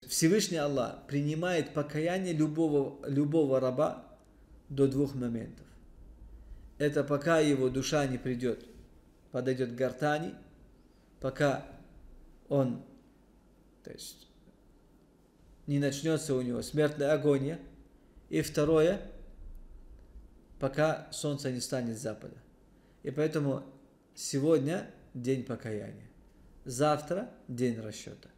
Всевышний Аллах принимает покаяние любого раба до двух моментов. Это пока его душа не подойдет к гортани, пока он, то есть, не начнется у него смертная агония. И второе, пока солнце не станет с запада. И поэтому сегодня день покаяния, завтра день расчета.